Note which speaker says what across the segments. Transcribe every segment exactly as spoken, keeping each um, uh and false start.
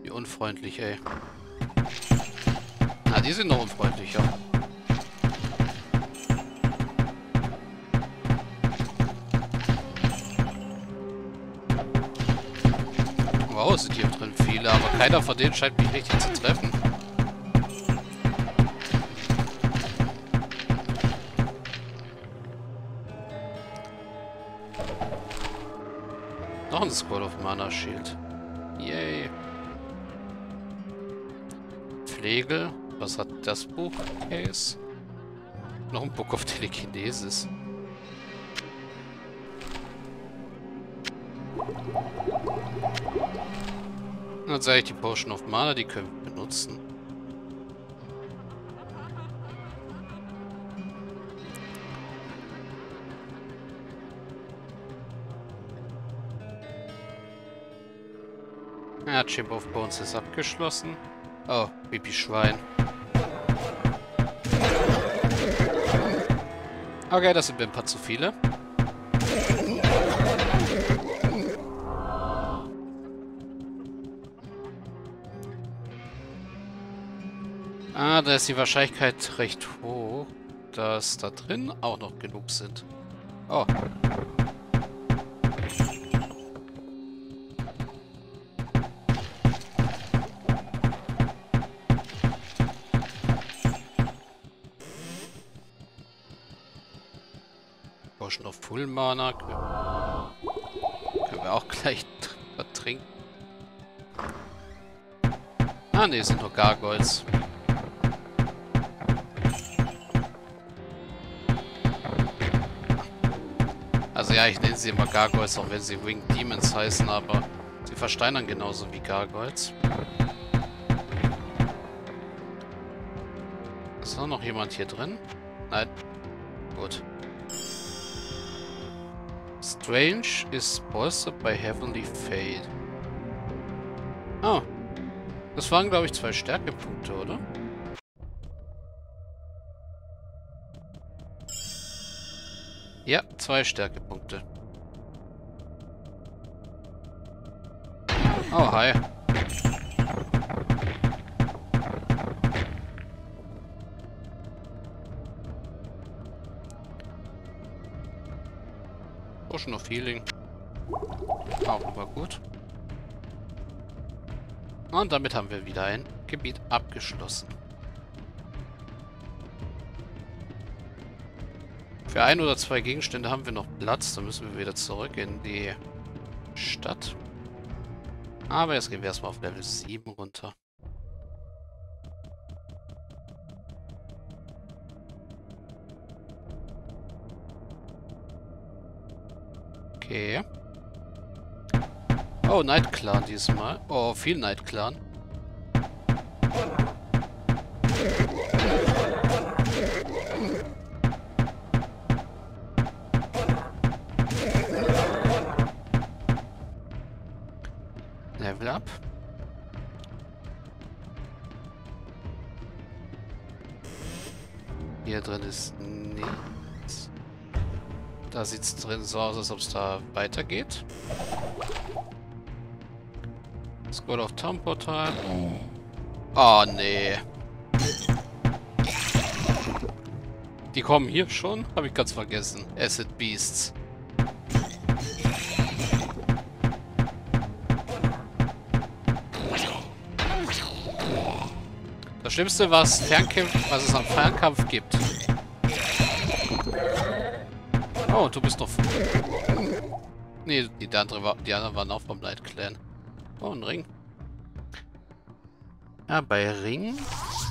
Speaker 1: Wie unfreundlich, ey. Ah, die sind noch unfreundlicher. Wow, sind hier drin viele, aber keiner von denen scheint mich richtig zu treffen. Noch ein Scroll of Mana Shield. Yay. Pflege. Was hat das Buch? Case. Noch ein Book of Telekinesis. Dann sage ich die Potion of Mana, die können wir benutzen. Ja, Chamber of Bones ist abgeschlossen. Oh, Baby-Schwein. Okay, das sind ein paar zu viele. Ah, da ist die Wahrscheinlichkeit recht hoch, dass da drin auch noch genug sind. Oh. Potion of Full Mana. Können wir auch gleich trinken. Ah, ne, sind nur Gargoyles. Also ja, ich nenne sie immer Gargoyles, auch wenn sie Winged Demons heißen, aber sie versteinern genauso wie Gargoyles. Ist da noch jemand hier drin? Nein. Gut. Strange is bolstered by Heavenly Fate. Oh. Das waren, glaube ich, zwei Stärkepunkte, oder? Ja, zwei Stärkepunkte. Oh, hi. Potion of Healing. Auch immer gut. Und damit haben wir wieder ein Gebiet abgeschlossen. Für ein oder zwei Gegenstände haben wir noch Platz. Dann müssen wir wieder zurück in die Stadt. Aber jetzt gehen wir erstmal auf Level sieben runter. Okay. Oh, Night Clan diesmal. Oh, viel Night Clan. Level up. Hier drin ist nichts. Da sieht es drin so aus, als ob es da weitergeht. Scroll of Town Portal. Oh, nee. Die kommen hier schon? Habe ich ganz vergessen. Acid Beasts. Das Schlimmste, was, Fernkampf, was es am Fernkampf gibt. Oh, du bist doch... Nee, die, die, andere war, die anderen waren auch vom Night Clan. Oh, ein Ring. Ja, bei Ring...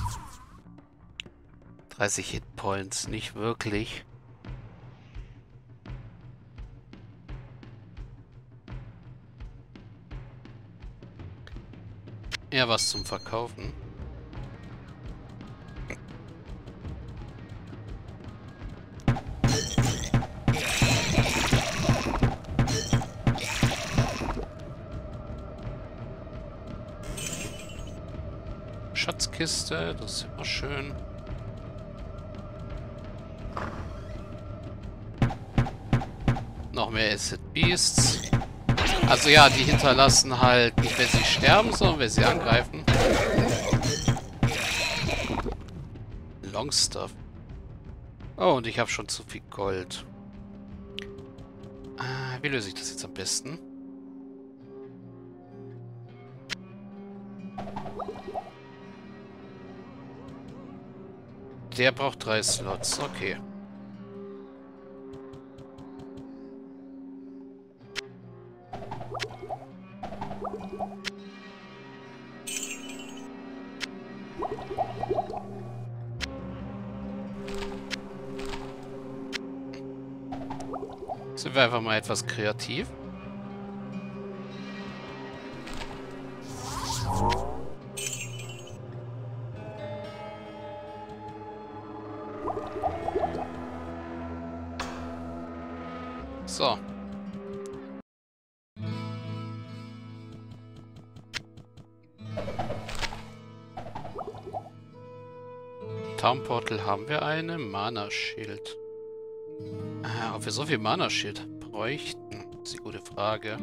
Speaker 1: dreißig Hitpoints, nicht wirklich. Eher was zum Verkaufen. Schatzkiste, das ist immer schön. Noch mehr Acid Beasts. Also ja, die hinterlassen halt nicht, wenn sie sterben, sondern wenn sie angreifen. Long Stuff. Oh, und ich habe schon zu viel Gold. Ah, wie löse ich das jetzt am besten? Der braucht drei Slots, okay. Sind wir einfach mal etwas kreativ. So. Town Portal haben wir eine. Mana-Schild. Ah, ob wir so viel Mana-Schild bräuchten, ist die gute Frage.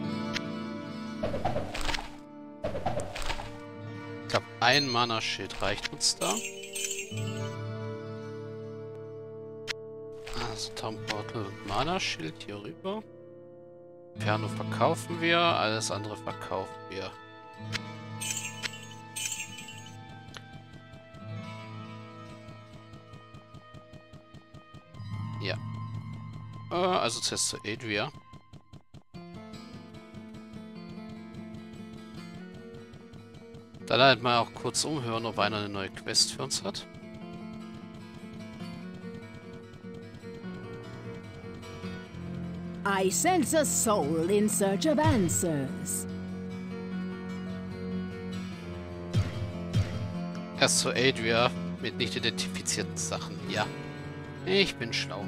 Speaker 1: Ich glaube, ein Mana-Schild reicht uns da. Also Town Portal und Mana-Schild hier rüber. Inferno verkaufen wir, alles andere verkaufen wir. Ja. Äh, also zuerst zu Adria. Dann halt mal auch kurz umhören, ob einer eine neue Quest für uns hat.
Speaker 2: I sense a soul in search of answers.
Speaker 1: Erst zu Adria mit nicht identifizierten Sachen. Ja. Ich bin schlau.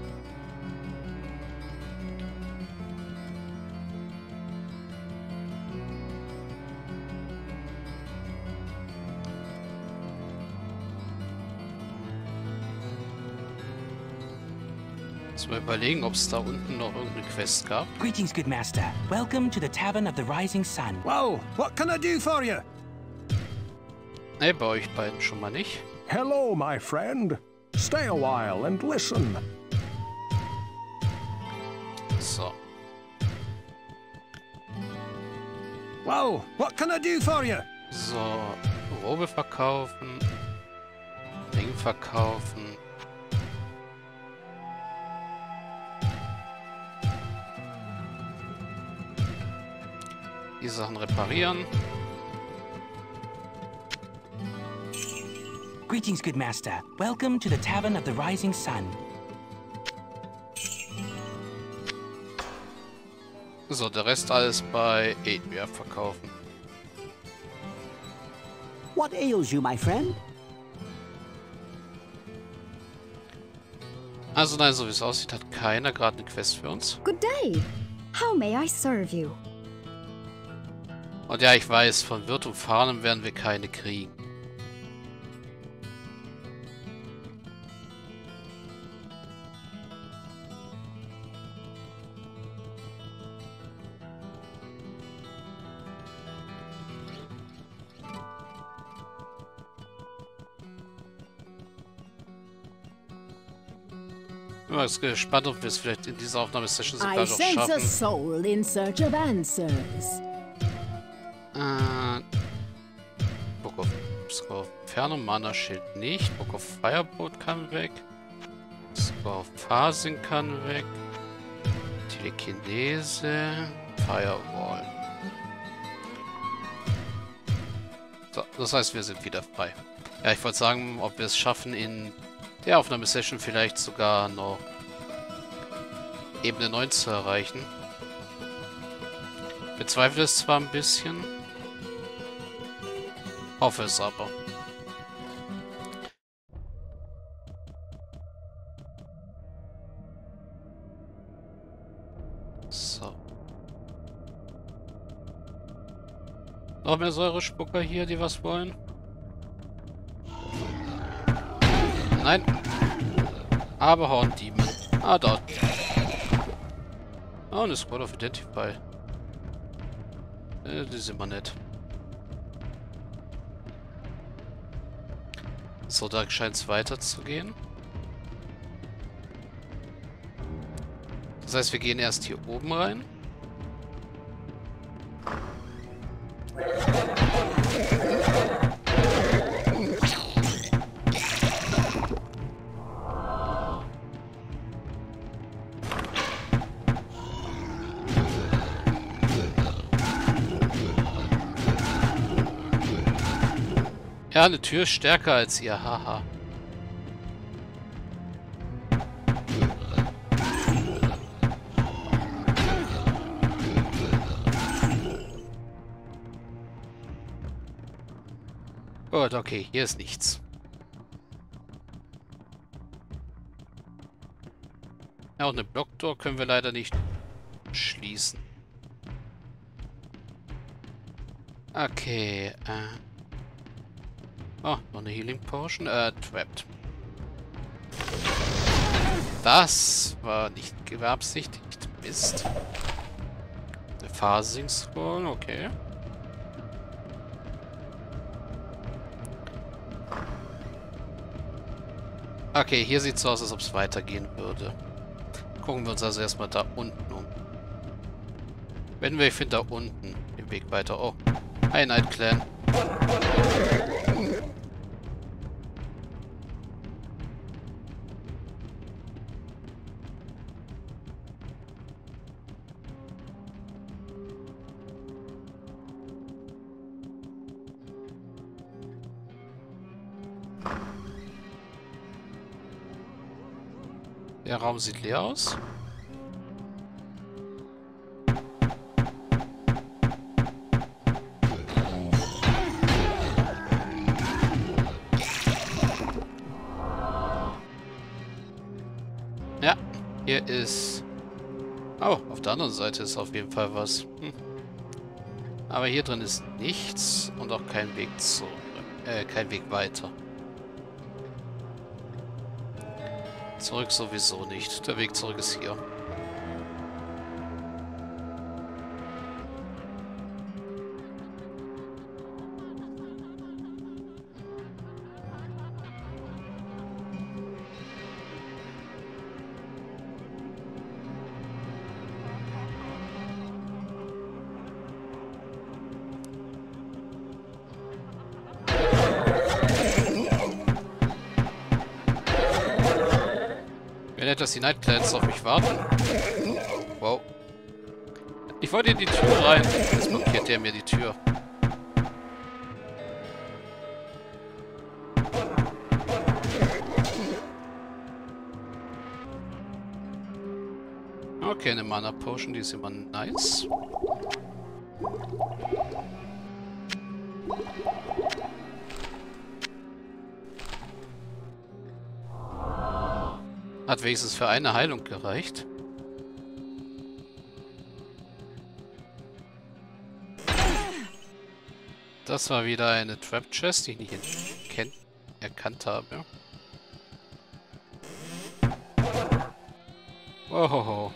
Speaker 1: Mal überlegen, ob es da unten noch irgendeine Quest gab.
Speaker 3: Greetings, good master. Welcome to the Tavern of the Rising Sun.
Speaker 4: Well, what can I do for you?
Speaker 1: Ne, bei euch beiden schon mal nicht.
Speaker 4: Hello, my friend. Stay a while and listen.
Speaker 1: So.
Speaker 4: Well, what can I do for you?
Speaker 1: So, Robe verkaufen. Ring verkaufen. Die Sachen reparieren.
Speaker 3: Greetings, good master. Welcome to the Tavern of the Rising Sun.
Speaker 1: So, der Rest alles bei Adria verkaufen.
Speaker 5: What ails you, my friend?
Speaker 1: Also nein, so wie es aussieht, hat keiner gerade eine Quest für uns.
Speaker 6: Good day. How may I serve you?
Speaker 1: Und ja, ich weiß, von Wirt und Farnen werden wir keine kriegen. Ich bin mal gespannt, ob wir es vielleicht in dieser Aufnahmesession sogar
Speaker 2: I
Speaker 1: noch
Speaker 2: sense a
Speaker 1: schaffen.
Speaker 2: soul in search of answers.
Speaker 1: Äh, Book of Score of Inferno, Mana Schild nicht. Book of Firebolt kann weg. Score of Phasing kann weg. Telekinese. Firewall. So, das heißt, wir sind wieder frei. Ja, ich wollte sagen, ob wir es schaffen, in der Aufnahmesession vielleicht sogar noch Ebene neun zu erreichen. Bezweifle es zwar ein bisschen. Hoffe es aber. So. Noch mehr Säurespucker hier, die was wollen? Nein. Aber Horndieben. Ah, dort. Oh, eine Squad of Identify. Äh, die sind wir nicht. So, da scheint es weiterzugehen. Das heißt, wir gehen erst hier oben rein. Ja, eine Tür ist stärker als ihr, haha. Gut, okay, hier ist nichts. Ja, und eine Blocktor können wir leider nicht schließen. Okay, äh... oh, noch eine Healing Potion. Äh, trapped. Das war nicht beabsichtigt. Mist. Eine Phasing Scroll, okay. Okay, hier sieht es so aus, als ob es weitergehen würde. Gucken wir uns also erstmal da unten um. Wenn wir, ich finde da unten den Weg weiter. Oh, hi Night Clan. Der Raum sieht leer aus. Ja, hier ist... oh, auf der anderen Seite ist auf jeden Fall was. Hm. Aber hier drin ist nichts und auch kein Weg zurück. Äh, kein Weg weiter. Zurück sowieso nicht. Der Weg zurück ist hier. Nett, dass die Night Clans auf mich warten. Wow. Ich wollte in die Tür rein. Jetzt blockiert der mir die Tür. Okay, eine Mana Potion, die ist immer nice. Hat wenigstens für eine Heilung gereicht. Das war wieder eine Trap Chest, die ich nicht erkennt, erkannt habe. Ohoho.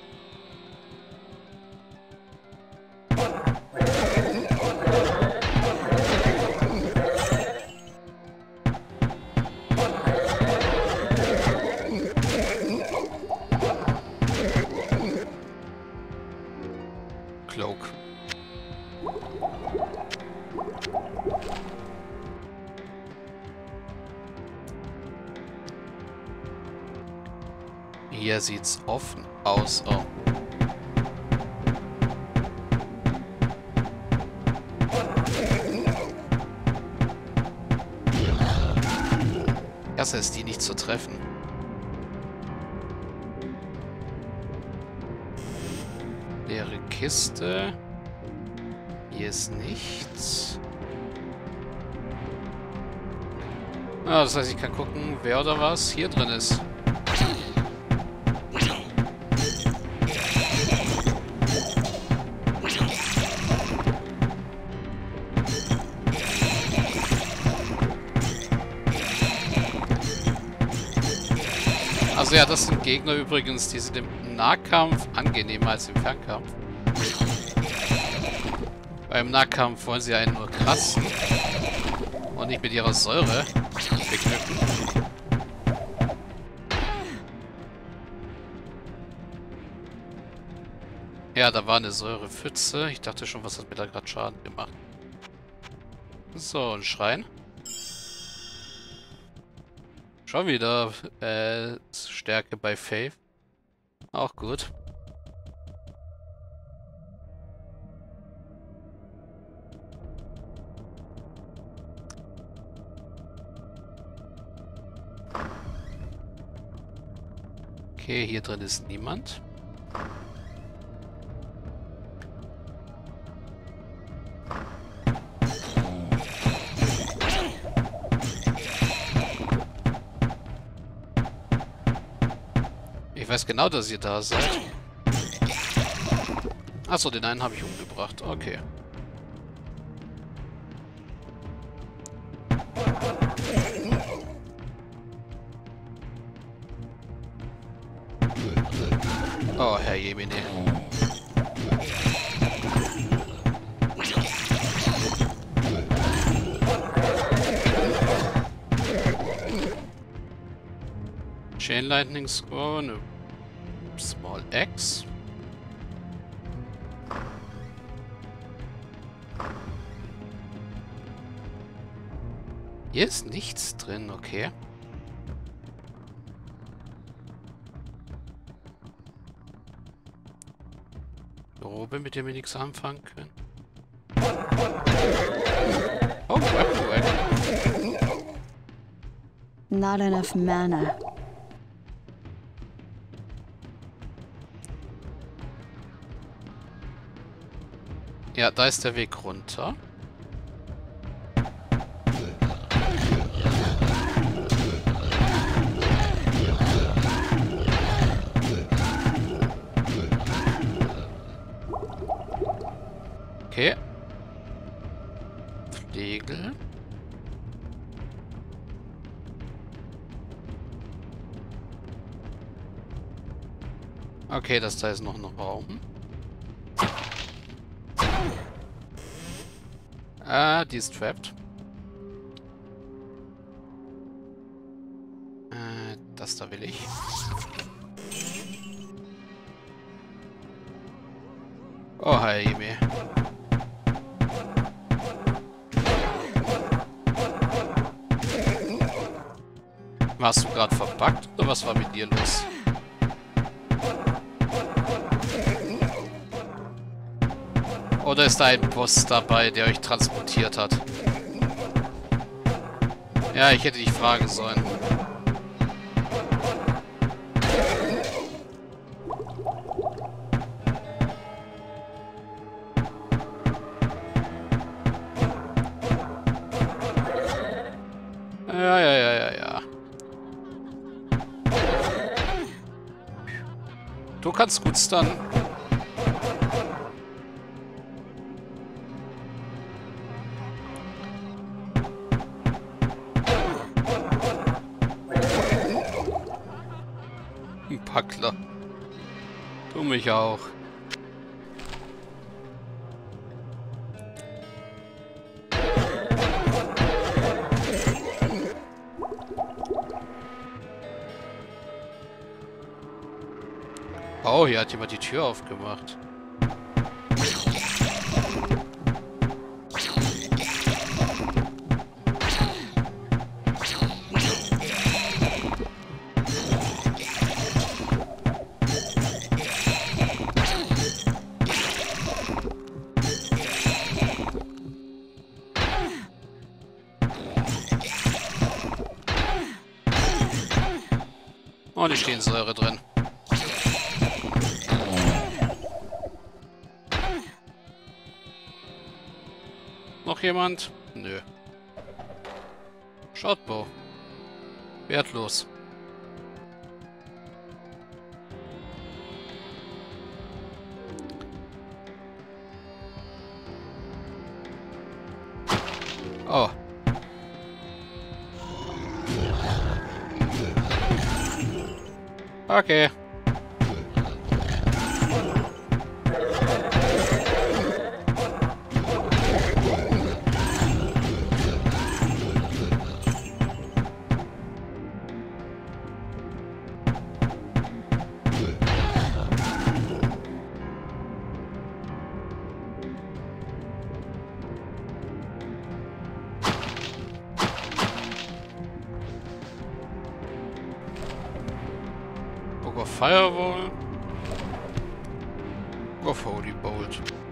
Speaker 1: Cloak. Hier sieht's offen aus. Oh. Erst ist die nicht zu treffen. Leere Kiste. Hier ist nichts. Ah, das heißt, ich kann gucken, wer oder was hier drin ist. Also ja, das sind Gegner übrigens, die sind im Nahkampf angenehmer als im Fernkampf. Beim Nahkampf wollen sie einen nur kratzen und nicht mit ihrer Säure beglücken. Ja, da war eine Säurepfütze. Ich dachte schon, was hat mir da gerade Schaden gemacht. So, ein Schrein. Schon wieder äh, Stärke bei Faith. Auch gut. Okay, hier drin ist niemand. Ich weiß genau, dass ihr da seid. Achso, den einen habe ich umgebracht. Okay. Oh, Herr Jemine. Chain Lightning Score, eine Small Axe. Hier ist nichts drin, okay. Robe, mit dem wir nichts anfangen können. Oh, Weapon Wagon.
Speaker 6: Not enough mana.
Speaker 1: Ja, da ist der Weg runter. Okay. Flegel. Okay, das da ist noch ein Raum. Ah, die ist trapped. Äh, das da will ich. Oh, hi, Jimmy. Warst du gerade verpackt oder was war mit dir los? Oder ist da ein Boss dabei, der euch transportiert hat? Ja, ich hätte dich fragen sollen. Ja, ja, ja, ja, ja. Du kannst gut stunnen. Ein Packler. Du mich auch. Oh, hier hat jemand die Tür aufgemacht. Oh, die stehen Säure drin. Noch jemand? Nö. Shortbow. Wertlos. Oh. Okay. Book of Firewall. Book of Holy Bolt.